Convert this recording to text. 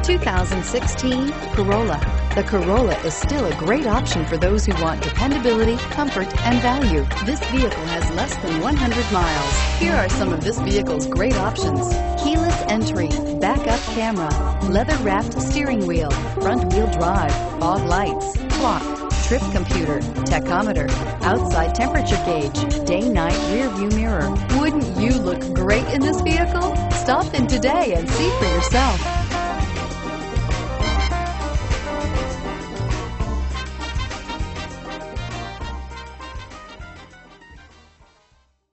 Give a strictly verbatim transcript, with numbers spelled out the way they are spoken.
two thousand sixteen Corolla. The Corolla is still a great option for those who want dependability, comfort, and value. This vehicle has less than one hundred miles. Here are some of this vehicle's great options: keyless entry, backup camera, leather-wrapped steering wheel, front-wheel drive, fog lights, clock, trip computer, tachometer, outside temperature gauge, day-night rear-view mirror. Wouldn't you look great in this vehicle? Stop in today and see for yourself.